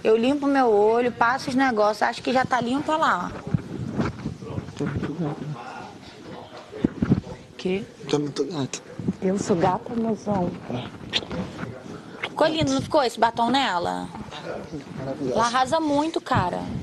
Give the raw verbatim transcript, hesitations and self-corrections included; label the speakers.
Speaker 1: Eu limpo meu olho, passo os negócios, acho que já tá limpo olha lá.
Speaker 2: Tô muito gata.
Speaker 1: Que?
Speaker 2: Tô muito gata.
Speaker 3: Eu sou gata, mozão.
Speaker 1: Ficou lindo, não ficou esse batom nela? Ela
Speaker 2: Maravilhosa.
Speaker 1: arrasa muito, cara.